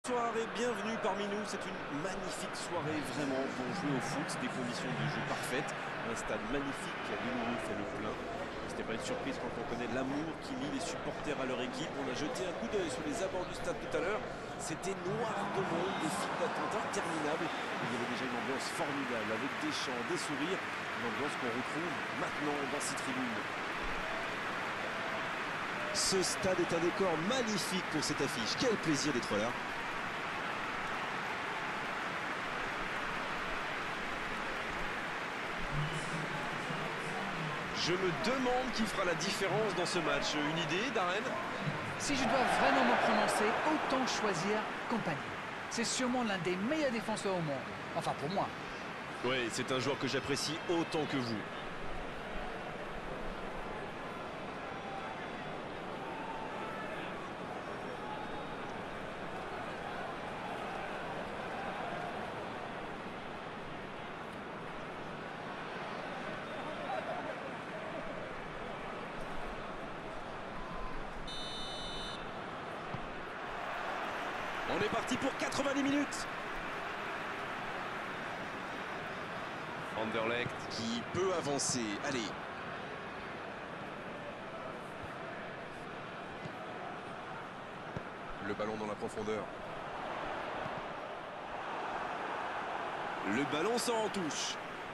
Bonsoir et bienvenue parmi nous. C'est une magnifique soirée vraiment pour jouer au foot. Des conditions de jeu parfaites. Un stade magnifique qui a de nouveau fait le plein. C'était pas une surprise quand on connaît l'amour qui lie les supporters à leur équipe. On a jeté un coup d'œil sur les abords du stade tout à l'heure. C'était noir de monde, des files d'attente interminables. Il y avait déjà une ambiance formidable avec des chants, des sourires. Une ambiance qu'on retrouve maintenant dans ces tribunes. Ce stade est un décor magnifique pour cette affiche. Quel plaisir d'être là. Je me demande qui fera la différence dans ce match. Une idée, Darren? Si je dois vraiment me prononcer, autant choisir Compagnie. C'est sûrement l'un des meilleurs défenseurs au monde. Enfin, pour moi. Oui, c'est un joueur que j'apprécie autant que vous. On est parti pour 90 minutes. Anderlecht qui peut avancer. Allez. Le ballon dans la profondeur. Le ballon sort en touche.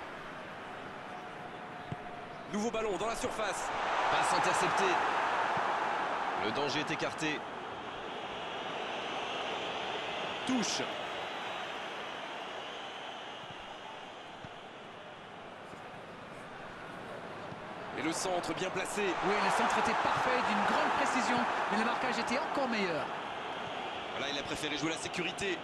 Nouveau ballon dans la surface. Passe interceptée. Le danger est écarté. Touche. Et le centre bien placé. Oui, le centre était parfait, d'une grande précision, mais le marquage était encore meilleur. Voilà, il a préféré jouer la sécurité.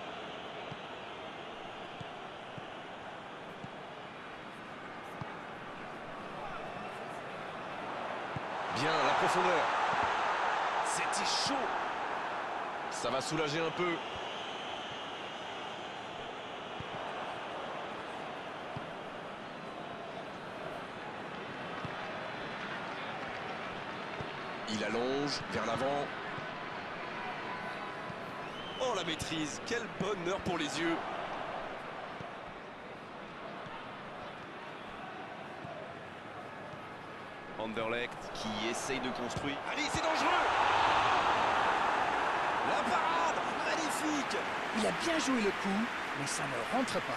Bien, la profondeur. C'était chaud. Ça va soulager un peu. Il allonge vers l'avant. Oh, la maîtrise. Quel bonheur pour les yeux. Anderlecht qui essaye de construire. Allez, c'est dangereux. La parade. Magnifique. Il a bien joué le coup, mais ça ne rentre pas.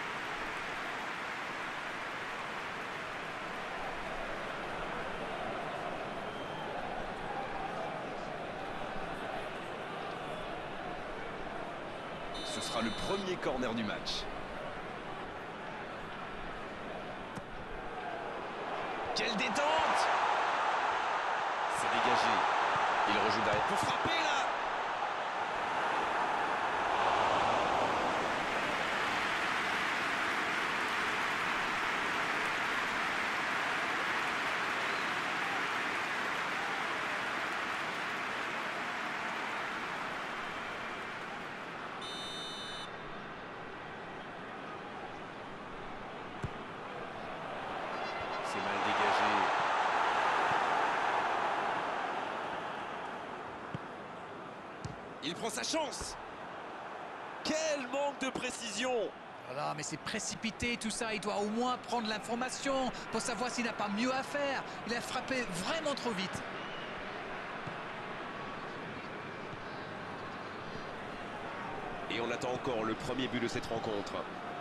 Ce sera le premier corner du match. Quelle détente! C'est dégagé. Il rejoue derrière. Faut frapper là. C'est mal dégagé. Il prend sa chance. Quel manque de précision. Voilà, mais c'est précipité tout ça. Il doit au moins prendre l'information pour savoir s'il n'a pas mieux à faire. Il a frappé vraiment trop vite. Et on attend encore le premier but de cette rencontre.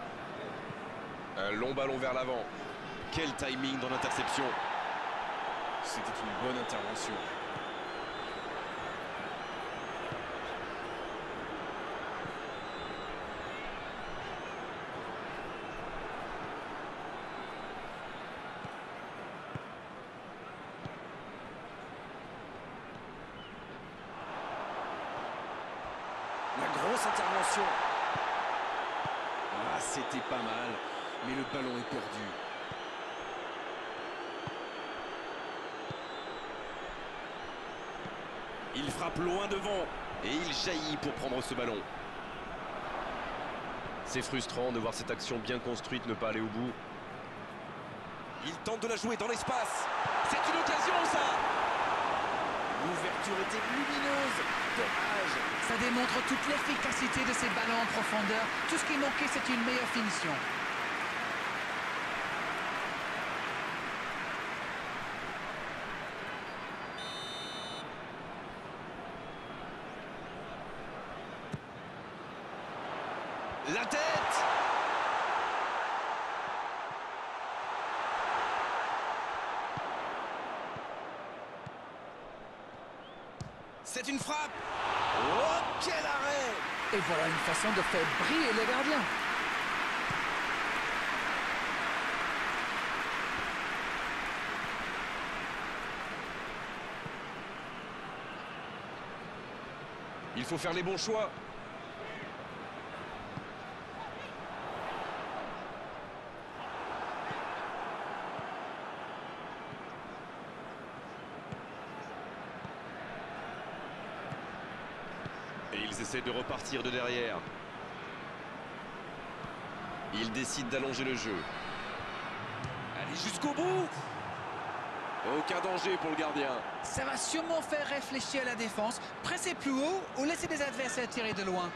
Un long ballon vers l'avant. Quel timing dans l'interception. C'était une bonne intervention. La grosse intervention. Ah, c'était pas mal, mais le ballon est perdu. Il frappe loin devant. Et il jaillit pour prendre ce ballon. C'est frustrant de voir cette action bien construite ne pas aller au bout. Il tente de la jouer dans l'espace. C'est une occasion, ça. L'ouverture était lumineuse. dommage. Ça démontre toute l'efficacité de ces ballons en profondeur. Tout ce qui manquait, c'est une meilleure finition. La tête! C'est une frappe! Oh, quel arrêt! Et voilà une façon de faire briller les gardiens. Il faut faire les bons choix. Et ils essaient de repartir de derrière. Ils décident d'allonger le jeu. Allez jusqu'au bout. Aucun danger pour le gardien. Ça va sûrement faire réfléchir la défense. Presser plus haut ou laisser des adversaires tirer de loin.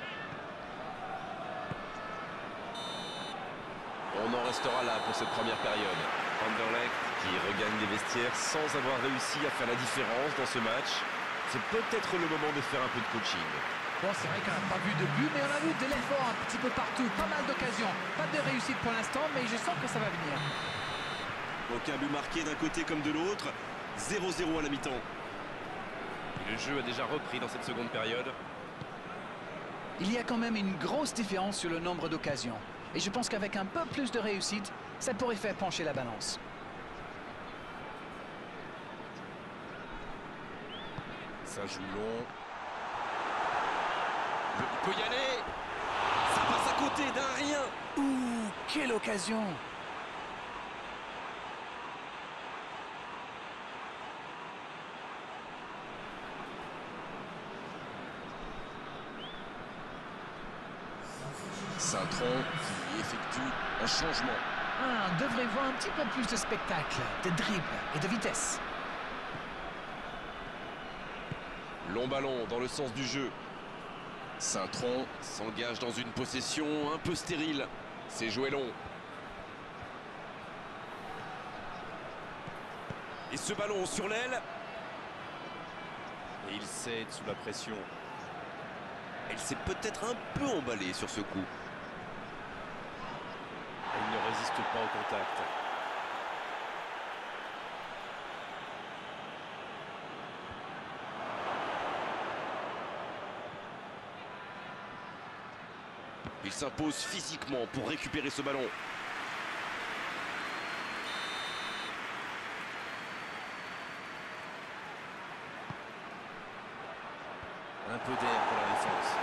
On en restera là pour cette première période. Anderlecht qui regagne les vestiaires sans avoir réussi à faire la différence dans ce match. C'est peut-être le moment de faire un peu de coaching. Bon, c'est vrai qu'on n'a pas vu de but, mais on a vu de l'effort un petit peu partout. Pas mal d'occasions. Pas de réussite pour l'instant, mais je sens que ça va venir. Aucun but marqué d'un côté comme de l'autre. 0-0 à la mi-temps. Le jeu a déjà repris dans cette seconde période. Il y a quand même une grosse différence sur le nombre d'occasions. Et je pense qu'avec un peu plus de réussite, ça pourrait faire pencher la balance. Ça joue long. Il peut y aller. Ça passe à côté d'un rien. Ouh, quelle occasion! Saint-Tron qui effectue un changement. Ah, on devrait voir un petit peu plus de spectacle, de dribble et de vitesse. Long ballon dans le sens du jeu. Saint-Tron S'engage dans une possession un peu stérile. C'est joué long. et ce ballon sur l'aile. Et il cède sous la pression. Elle s'est peut-être un peu emballée sur ce coup. Elle ne résiste pas au contact. Il s'impose physiquement pour récupérer ce ballon. Un peu d'air pour la défense.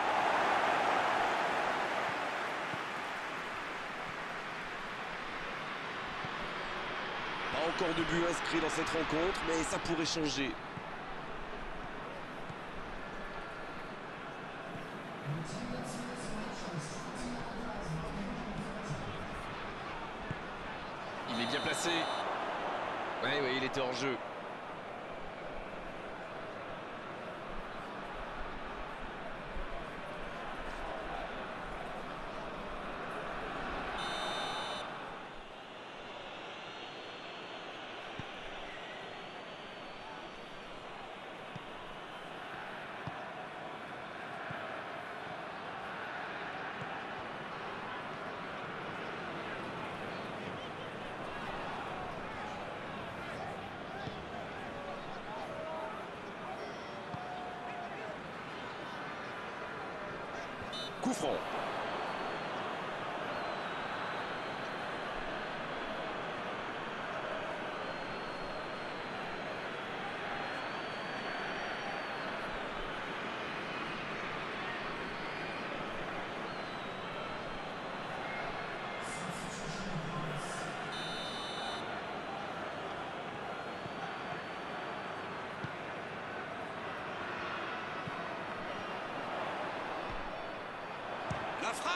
Pas encore de but inscrit dans cette rencontre, mais ça pourrait changer. Il est bien placé. Oui, il était hors jeu. Coup franc. La frappe.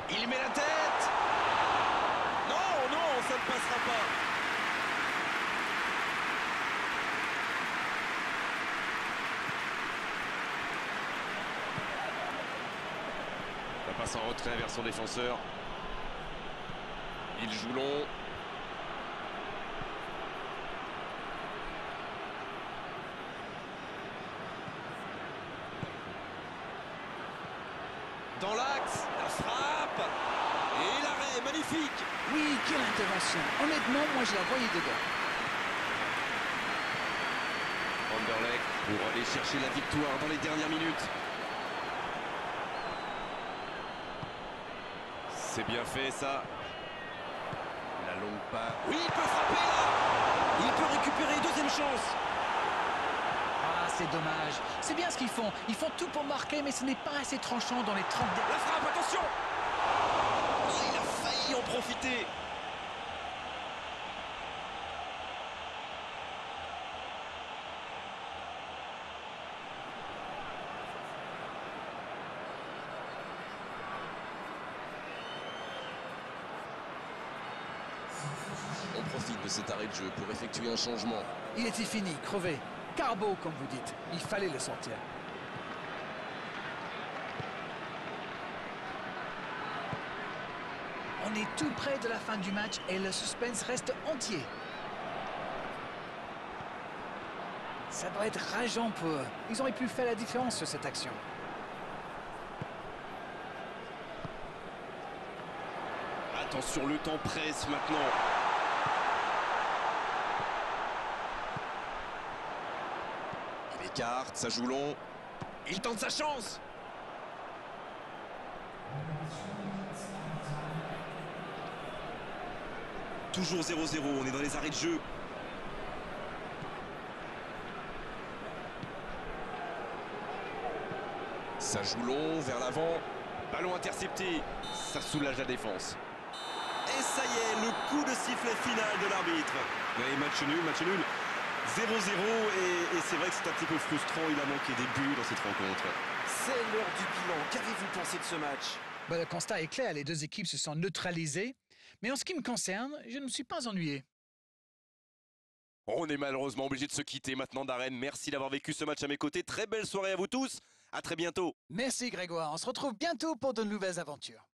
Il met la tête. Non, non, ça ne passera pas. La passe en retrait vers son défenseur. Il joue long. Dans l'axe, la frappe. Et l'arrêt, magnifique. Oui, quelle intervention. Honnêtement, moi je la voyais dedans. Anderlecht Pour aller chercher la victoire dans les dernières minutes. c'est bien fait ça. La longue passe. Oui, il peut frapper là. Il peut récupérer, deuxième chance. Ah, c'est dommage. C'est bien ce qu'ils font. Ils font tout pour marquer, mais ce n'est pas assez tranchant dans les 30 derniers. La frappe, attention. Oh, il a failli en profiter. On profite de cet arrêt de jeu pour effectuer un changement. Il était fini, crevé. Carbo, comme vous dites. Il fallait le sortir. On est tout près de la fin du match et le suspense reste entier. Ça doit être rageant pour eux. Ils auraient pu faire la différence sur cette action. Attention, le temps presse maintenant. Il écarte, ça joue long. Il tente sa chance. Toujours 0-0, on est dans les arrêts de jeu. Ça joue long, vers l'avant. Ballon intercepté. Ça soulage la défense. Et ça y est, le coup de sifflet final de l'arbitre. Oui, match nul, match nul. 0-0 et c'est vrai que c'est un petit peu frustrant, il a manqué des buts dans cette rencontre. C'est l'heure du bilan, qu'avez-vous pensé de ce match? Le constat est clair, les deux équipes se sont neutralisées. Mais en ce qui me concerne, je ne me suis pas ennuyé. On est malheureusement obligé de se quitter maintenant, Darren. Merci d'avoir vécu ce match à mes côtés. Très belle soirée à vous tous. À très bientôt. Merci Grégoire, on se retrouve bientôt pour de nouvelles aventures.